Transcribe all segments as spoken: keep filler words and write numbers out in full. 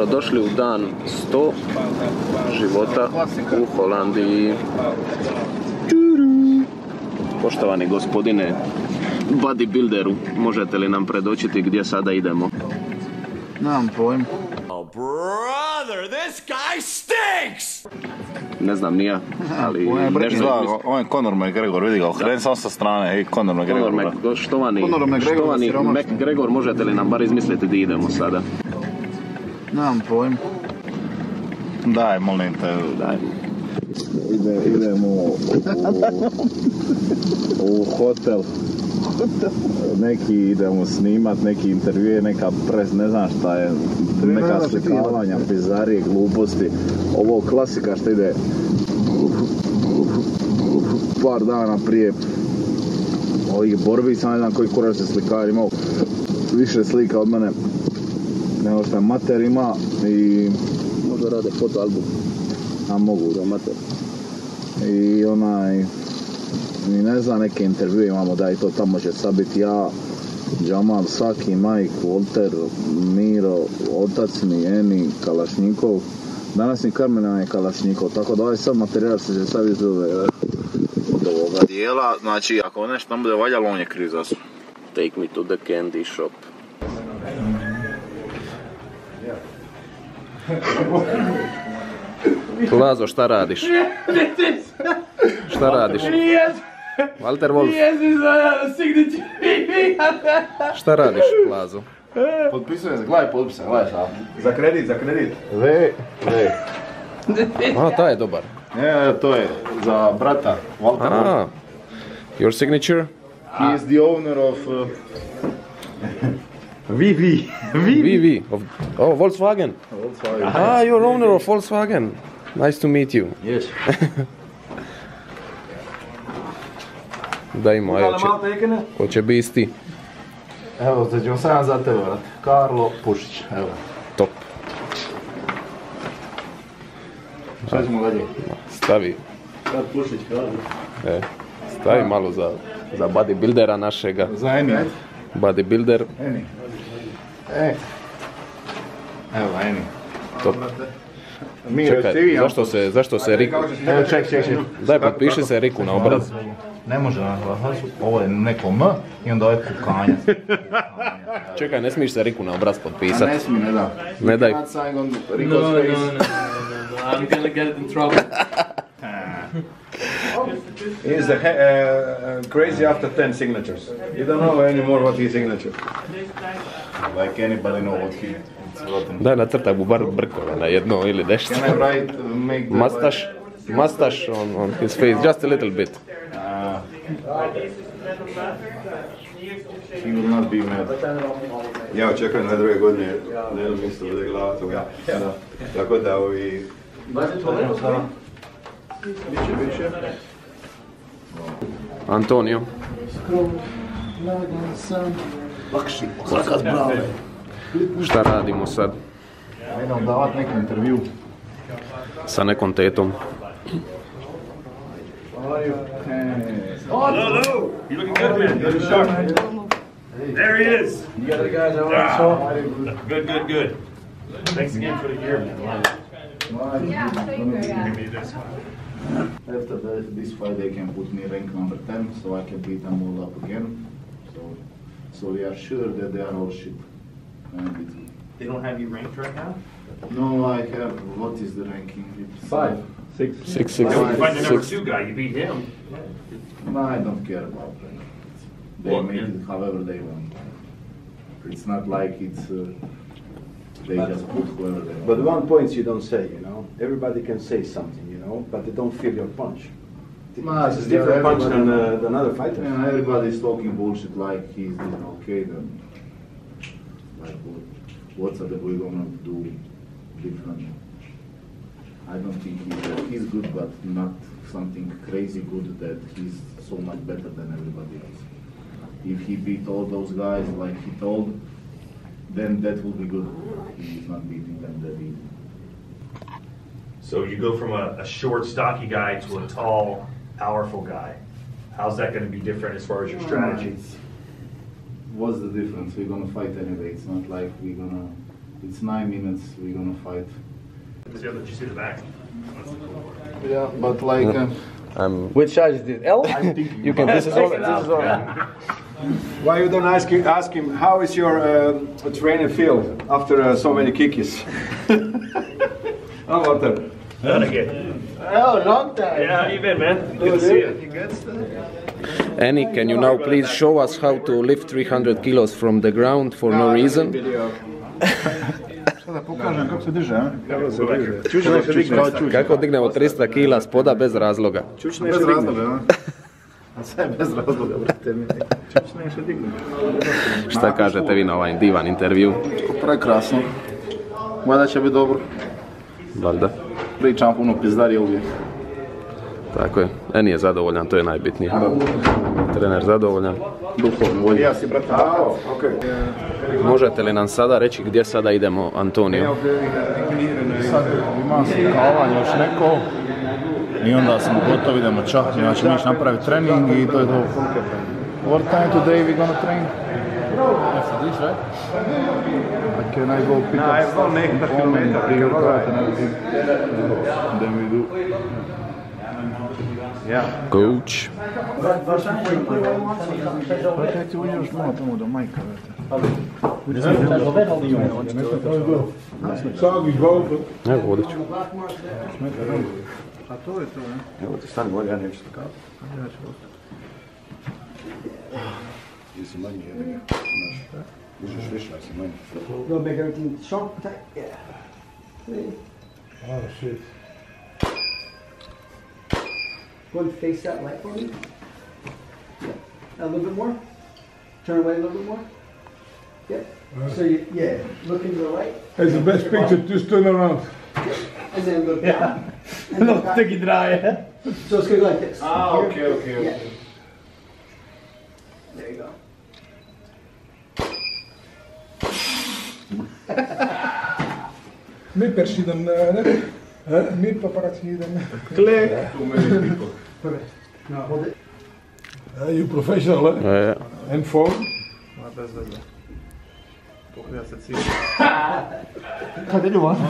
Dobrodošli u dan sto života u Holandiji. Poštovani gospodine bodybuilderu, možete li nam predočiti gdje sada idemo? Nemam pojma. Oh brother, this guy stinks! Ne znam ni ja, ali... On je Conor McGregor, vidi ga, okreni sam sa strane, hej, Conor McGregor. Conor Mac, štovani, štovani McGregor, možete li nam bar izmisliti gdje idemo sada? Nemam pojma. Daj, molim te. Daj. Ide, idemo u, u hotel. Neki idemo snimat, neki intervjue, neka pres, ne znam šta je, neka slikavanja, pizarije, gluposti. Ovo klasika što ide par dana prije ovih borbi, sam ne znam koji kurac se slikar imao više slika od mene nego što je mater ima i možda rade fotoalbum. A mogu da mater. I onaj i ne znam, neke intervjue imamo da i to tamo će sad biti ja, Jamal, Saki, Mike, Walter, Miro, otac mi, Eni, Kalašnikov. Danas ni Karmena je Kalašnikov, tako da ovaj sad materijal se će sad izove od ovoga dijela. Znači, ako nešto nam bude valjalo, on je kriv za sve. Take me to the candy shop. Lazo, šta radiš? Šta radiš? Walter Wolf. Šta radiš, Lazo? Potpisujem se, gledaj potpisa, gledaj šta. Za kredit, za kredit. Le, le. A, taj je dobar. Ne, to je za brata, Walter Wolf. Ah, your signature? He is the owner of... Uh, V V. V V. Of, oh, Volkswagen. Volkswagen. Ah, you're owner of Volkswagen. Nice to meet you. Yes. Daj mu, aj, hoće, hoće biti isti. Evo, sad ćemo sam za tebe, vrat. Karlo Pušić, evo. Top. Šta ćemo dalje? Stavi. Sad Pušić, Karlo. E, stavi malo za, za bodybuildera našega. Za Eni. Bodybuilder. Eni. E. Evo, Eni. Top. Miro, Čekaj, ti vi, zašto se, zašto se Riku... Evo, ček, ček, ček. Daj, potpiši se Riku na obraz. Ne može na glasu, ovo je neko M i onda ovo je kukanjac. Čekaj, ne smiješ se Riku na obraz A potpisati. ne smije, ne da. Ne daj. No, no, No, no, no, no, I'm gonna get in trouble. He's a, uh, crazy after ten signatures. You don't know anymore what his signature. Like anybody know what he... Daj, nacrtaj mu bar brkove na jedno ili nešto. Can I write, uh, make the... Mustache, mustache on, on his face, just a little bit. Uh, he will not be mad. Ja očekujem na druge godine, na jednom mjestu bude glava toga. Da. Tako da ovi... Biće, biće. Antonio. Lakši, slakat brave. Šta radimo sad? Idem davat neki intervju. Sa nekom tetom. Hello, hello. You looking good, man. Good sharp. There he is. You got the guys I want saw? Good, good, good. Thanks again for the gear, man. Yeah, Give me this. After the, this fight they can put me rank number ten, so I can beat them all up again. So, so we are sure that they are all shit. And They don't have you ranked right now? no, I have, what is the ranking? It's Five. Six. Six, six, You find the number six. two guy, you beat him. No, I don't care about rank. They Well, make and- it however they want. It's not like it's, uh, they just put whoever they want. But one point you don't say, you know. Everybody can say something, you know, but they don't feel your punch. Nah, It's a it's different punch than, everybody- uh, than other fighters. And everybody's talking bullshit like he's doing okay, then like what, what's the boy gonna do different? I don't think he's, he's good, but not something crazy good that he's so much better than everybody else. If he beat all those guys like he told, then that would be good. He's not beating them that easy. So you go from a, a short, stocky guy to a tall, powerful guy. How's that going to be different as far as your strategy? What's the difference? We're gonna fight anyway. It's not like we're gonna It's nine minutes. We're gonna fight. Did you see the back? Yeah, but like. Uh, Um, Which size is this? L? you can This is all. This is all. Why you don't ask him, ask him how is your uh, training feel after uh, so many kicks? Oh, what the? Not again. Oh, long time. Yeah, how you been, man? Good to see you. Annie, can you now please show us how to lift three hundred kilos from the ground for no reason? Da pokažem kako se diže, a? Kako se digne? Kako dignemo tristo kila spoda bez razloga? Čučne Bez se digne. razloga, a? A sve bez razloga, brate mi. Čučne se digne. Šta kažete vi na ovaj divan intervju? Prekrasno. Valjda će biti dobro. Valjda. Pričam puno pizdarije uvijek. Tako je. Eni je zadovoljan, to je najbitnije. Trener zadovoljan. Duhovno volje. Ja si, brate, A, okej. Možete li nam sada reći gdje sada idemo, Antonio? Sad ima se kavanje još neko. I onda smo gotovi, idemo čak. Ja ćemo ići napraviti trening i to je to. What time today we gonna train? After this, right? Can I go pick up stuff from home and bring it back and everything? Then we do. Coach. Pa kaj ti uđeš malo tamo do majka, vrte. Evo, vodit ću. A to je to, ne? Evo ti stani bolje, ja neću tako. Ti si manji jedan, znaš. Užiš više, ja si manji. Go make everything sharp, tight, yeah. See? Oh shit. Go and face that light for me. Yeah. A little bit more. Turn away a little bit more. Yep. So you, yeah, look into the light. It's the best picture, just turn around. And then look down. And look back. Stukje draaien. So it's gonna go like this. Ah, Here. okay, okay, okay. Yeah. There you go. Mi persiden, ne? Mi paparazzi, Click. Too many people. Perfect. Now hold it. Uh, you professional, eh? E, And phone? Ma bez veze. Pogleda se cilj. Cut into one.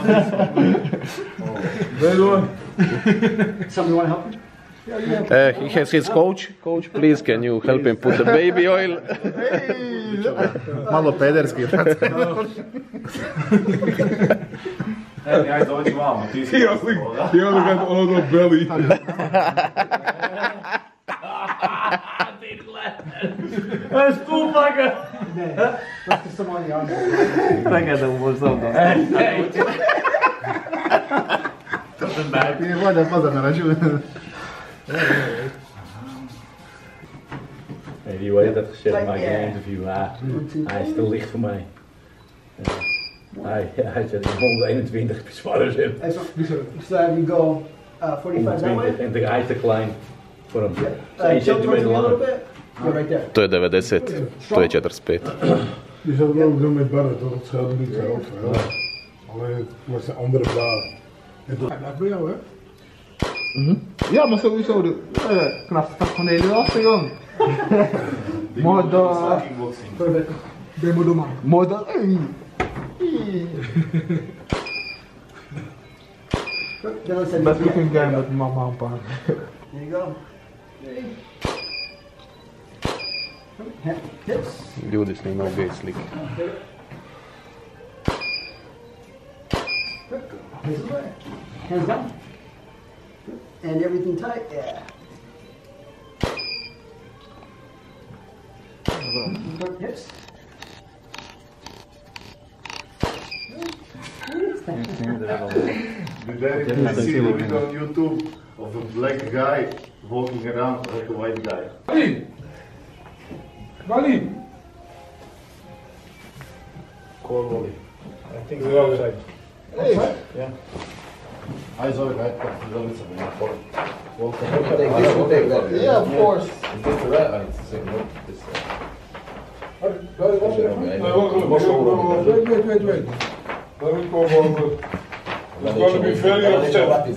Red one. Somebody want to help you? uh, he has his coach. Coach, please, can you help him put the baby oil? Malo pederski, brate. Ej, ajde dođi vamo, ti si... He only, he only got all the belly. Dat is cool, pakken. Nee. That's just someone on the Pak het dan voor zo dan. To je bij. Je wordt dat pas aan de rajoen. Nee, die heeft dat gezegd, maar ik een interview. Ah, hij is te licht voor mij. Ja. Hij, hij zegt honderdeenentwintig zwaarder zit. So have you go uh, forty-five that way? En hij is te klein voor hem. Uh, één tilt towards centimeter me a little langer. bit. You're right there. To je devedeset, to je četrdeset pet. Je zou het wel doen met barren, toch? Het scheelt niet zo veel. Alleen het was een andere blaar. En dat blijft bij jou, hè? Ja, maar sowieso, de uh, knap de van de hele achter, jong. Moda. Perfect. Demo do man. Moda. Then let's Best looking guy met mama en pa. There you go. Hips. Ljudi snimaju gej slike. Hands down. And everything tight. Yeah. Hips. Today you can see the video on YouTube of a black guy walking around like a white guy. Wally! Wally! Call Wally. I think we're outside. Hey! Yeah. I saw it, I thought it was something like that. Yeah, of course. Is this the right? It's the same one. This Wait, wait, wait, wait. Let me go over. It's going to be very upset.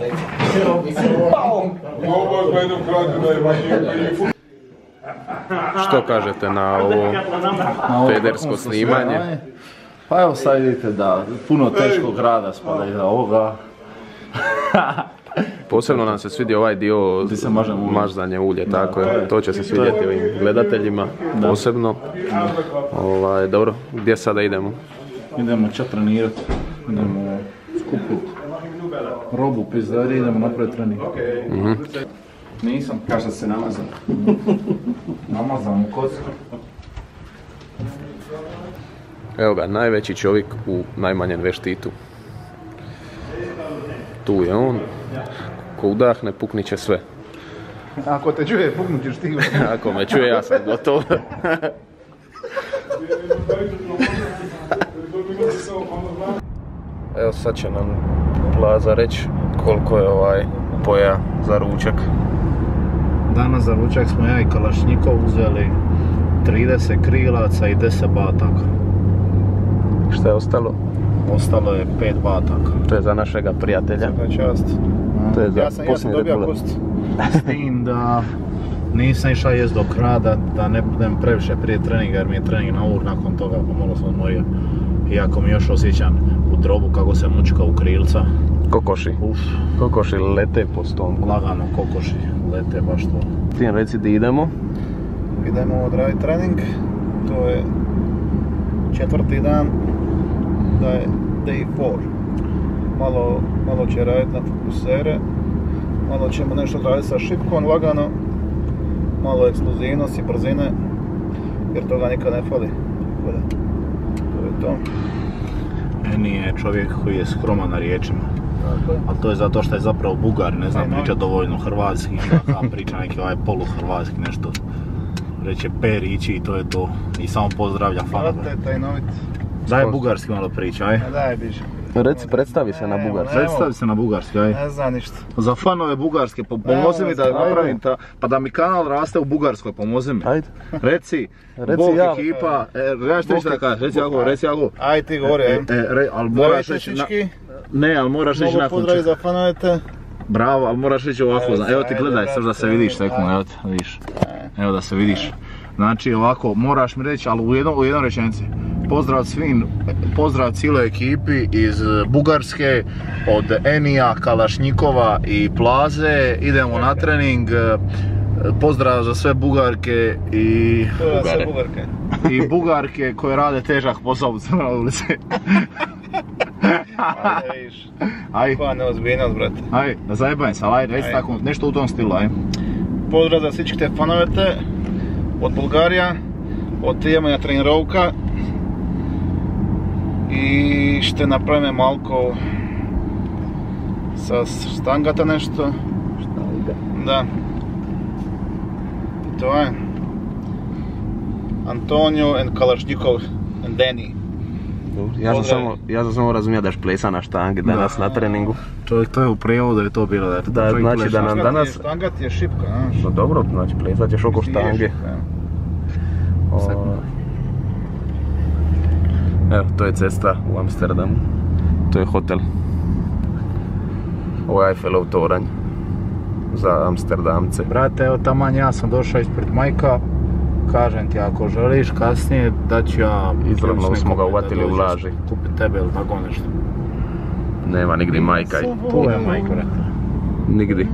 You almost made him cry today when you, when you foot. Što kažete na ovo pedersko snimanje? Pa evo sad vidite da puno teškog rada spada iza ovoga. Posebno nam se svidio ovaj dio mazanje ulje, tako je. To će se svidjeti ovim gledateljima, posebno. Ovaj, dobro, gdje sada idemo? Idemo čak trenirati, idemo skupiti robu, pizzari, idemo napraviti trening. Mm-hmm. Nisam, kaže se namazan. Namazan u kocku. Evo ga, najveći čovjek u najmanjem veštitu. Tu je on. Ko udahne, puknit će sve. Ako te čuje, puknut ćeš ti. Ako me čuje, ja sam gotov. Evo sad će nam Plaza reći koliko je ovaj poja za ručak. Danas za ručak smo ja i Kalašnjikov uzeli trideset krilaca i deset bataka. Šta je ostalo? Ostalo je pet bataka. To je za našega prijatelja. Svaka čast. To je za ja sam, ja sam dobio kost. S tim da nisam išao jest do kraja, da, da ne budem previše prije treninga jer mi je trening na ur, nakon toga pa malo sam odmorio. Iako mi još osjećam u drobu kako se mučka u krilca. Kokoši. Uf. Kokoši lete po stomku. Lagano kokoši lete baš to. Ti nam reci di idemo? Idemo odraditi trening. To je četvrti dan. Da je day four. Malo, malo će raditi na fokusere. Malo ćemo nešto raditi sa šipkom lagano. Malo eksplozivnosti, brzine. Jer toga nikad ne fali. To je to. Meni je čovjek koji je skroman na riječima. Ali to je zato što je zapravo Bugar, ne znam pričati dovoljno hrvatski, da priča neki ovaj poluhrvatski nešto. Reće per ići i to je to. I samo pozdravlja fanove. Daj bugarski malo priča, aj. Daj biže. Reci, predstavi se na bugarski. Predstavi se na bugarski, aj. Ne znam ništa. Za fanove bugarske, pomozi mi da napravim ta, pa da mi kanal raste u Bugarskoj, pomozi mi. Ajde. Reci, Reci Bog ja. ekipa, e, ja što ništa da kažeš, reci jako, reci jako. Aj ti govori, aj. E, re, ali moraš reći, na, ne, ali moraš reći nakon pozdravi za fanove te. Bravo, ali moraš reći ovako, evo ti gledaj, sad da se vidiš, sekund, evo ti, vidiš. Evo da se vidiš. Znači ovako, moraš mi reći, ali u jednom, u jednom rečenici. Pozdrav svim, pozdrav cijeloj ekipi iz Bugarske, od Enija, Kalašnjikova i Plaze. Idemo na trening. Pozdrav za sve Bugarke i Bugare. Bugarke. I Bugarke koje rade težak posao u Crnoj ulici. Ajde viš. Aj. Koja neozbiljnost, brate. Aj, da zajebaj se, ali ajde, tako, nešto u tom stilu, aj. Pozdrav za всичките фановете от България, отиваме на тренировка и ще направим малко с штангата нещо. Да. И това е. Antonio and Kalašnjikov and Danny. Ja sam samo, ja sam samo razumio da šplesa na štangi danas na treningu. Čovjek, to je u prijevodu je to bilo da je to da, znači da nam danas... Štangat je šipka, znaš. No dobro, znači plesat ćeš oko štange. O... Evo, to je cesta u Amsterdamu. To je hotel. Ovo je Eiffelov toranj. Za Amsterdamce. Brate, evo taman ja sam došao ispred Majka. Kažem ti, ako želiš kasnije da ću ja... Izravno smo ga uvatili u laži. Kupit tebe ili tako nešto. Nema nigdje Majka. Tu je Majka, brate. Nigdje.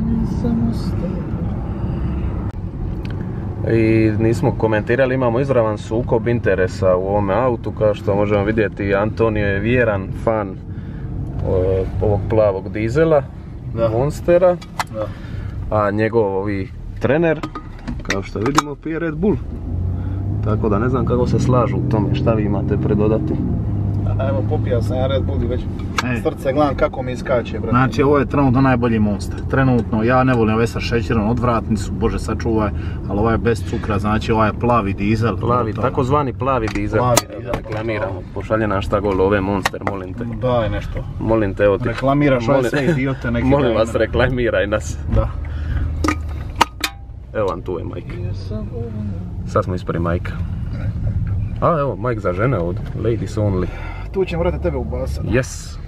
I nismo komentirali, imamo izravan sukob interesa u ovome autu, kao što možemo vidjeti. Antonio je vjeran fan ovog plavog dizela, da. Monstera, da. A njegov ovi trener, kao što vidimo, pije Red Bull. Tako da ne znam kako se slažu u tome, šta vi imate predodati. Evo, popija sam ja Red Bull i već srce gledam kako mi iskače, brate. Znači, ovo je trenutno najbolji Monster. Trenutno, ja ne volim ove sa šećerom, odvratni su, bože sačuvaj, ali ovaj je bez cukra, znači ovaj je plavi dizel. Plavi, takozvani plavi dizel. Plavi dizel. Reklamiramo, pošalje nam šta gol ove Monster, molim te. Daj nešto. Molim te, evo ti. Reklamiraš ove sve idiote neki. Molim vas, reklamiraj nas. Da. Evo vam tu je Mike. Sad smo ispred Majka. A evo, Mike za žene ovdje, ladies only. Tu ćemo, brate, tebe ubasati. Yes.